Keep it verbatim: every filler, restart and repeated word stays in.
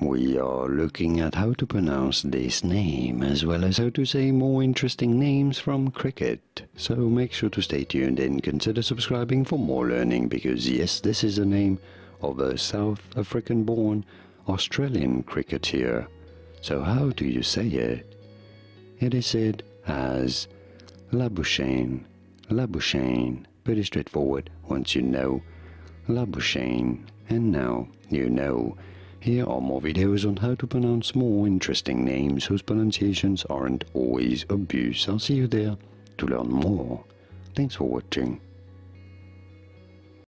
we are looking at how to pronounce this name as well as how to say more interesting names from cricket. So make sure to stay tuned and consider subscribing for more learning, because yes, this is the name of a South African born Australian cricketer. So how do you say it? It is said as Labuschagne, Labuschagne. Pretty straightforward once you know Labuschagne. And now you know. Here are more videos on how to pronounce more interesting names whose pronunciations aren't always obvious. I'll see you there to learn more. Thanks for watching.